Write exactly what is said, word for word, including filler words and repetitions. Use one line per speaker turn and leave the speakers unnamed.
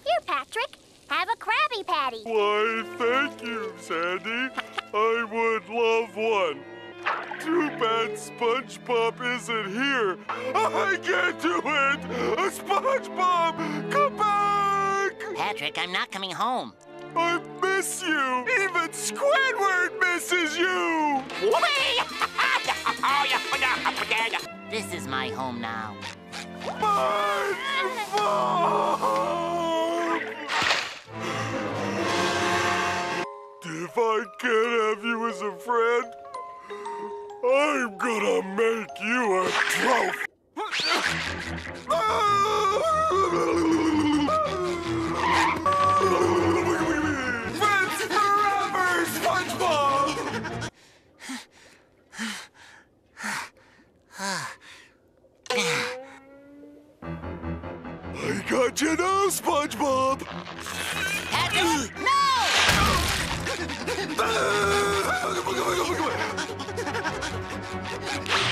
Here, Patrick. Have a Krabby Patty.
Why, thank you, Sandy. I would love one. Too bad SpongeBob isn't here. I can't do it! SpongeBob, come back!
Patrick, I'm not coming home.
I miss you! Even Squidward misses you!
This is my home now.
SpongeBob! If I can't have you as a friend, I'm gonna make you a trophy. Friends forever, SpongeBob! I got you now, SpongeBob.
Patrick, no!
Ah!